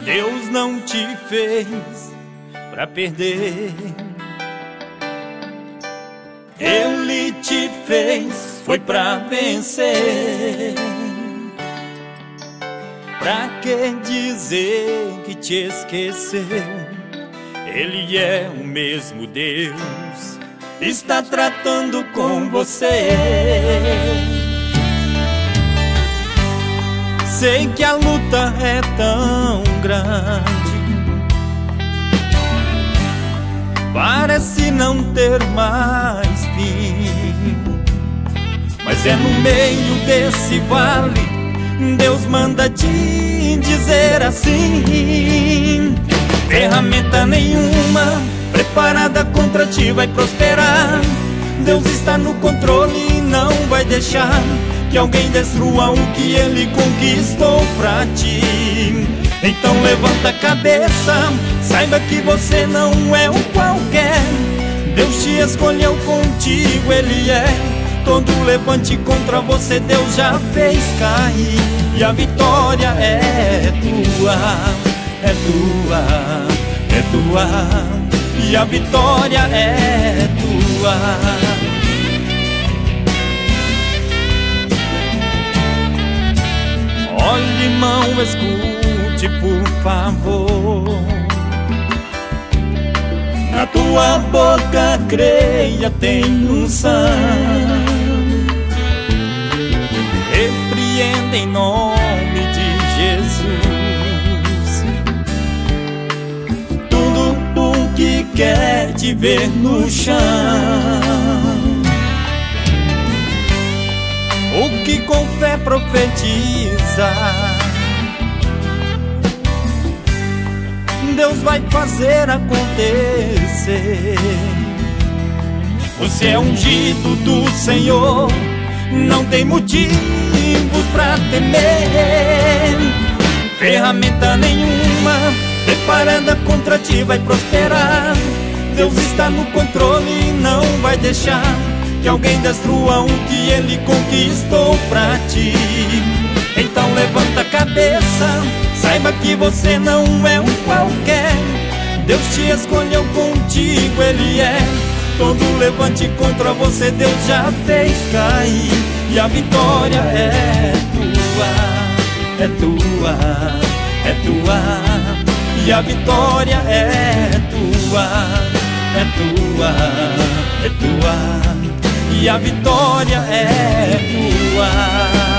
Deus não te fez pra perder. Ele te fez foi pra vencer. Pra que dizer que te esqueceu? Ele é o mesmo Deus, está tratando com você. Sei que a luta é tão grande, parece não ter mais fim, mas é no meio desse vale Deus manda te dizer assim: ferramenta nenhuma preparada contra ti vai prosperar. Deus está no controle e não vai deixar que alguém destrua o que Ele conquistou pra ti. Então levanta a cabeça, saiba que você não é um qualquer. Deus te escolheu contigo, Ele é todo levante contra você Deus já fez cair. E a vitória é tua, é tua, é tua. E a vitória é tua. Olhe, irmão, escute, por favor. Na tua boca creia, tem unção. Repreenda em nome de Jesus tudo o que quer te ver no chão. O que com fé profetiza, Deus vai fazer acontecer. Você é ungido do Senhor, não tem motivos pra temer. Ferramenta nenhuma preparada contra ti vai prosperar. Deus está no controle e não vai deixar que alguém destrua o que Ele conquistou pra ti. Então levanta a cabeça, saiba que você não é um qualquer. Deus te escolheu contigo, Ele é todo levante contra você Deus já fez cair. E a vitória é tua, é tua, é tua. E a vitória é tua, é tua, é tua. E a vitória é tua.